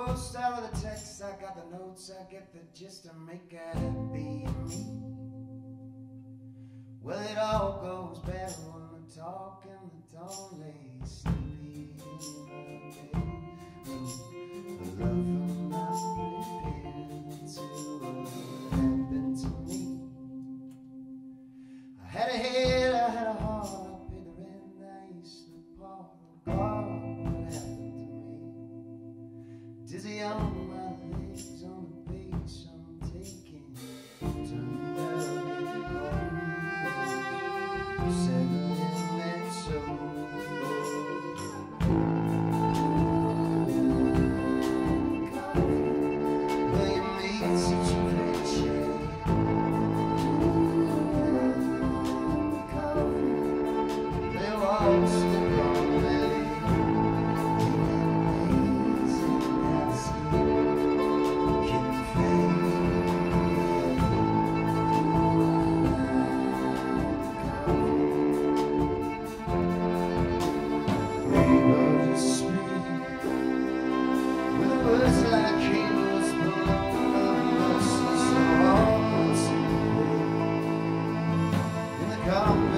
most out of the text, I got the notes, I get the gist to make it be me. Well, it all goes better when the talk and the tone lay sleepy in the bed. The love I'm not prepared to happen to me. I had a head, I had a heart, I paid the rent, I used to part. Oh God, what happened to me? Dizzy on my legs, on the beach I'm taking. Turned out it home, settling and so. Well, you made such a great shade. They walked the wrong way. Come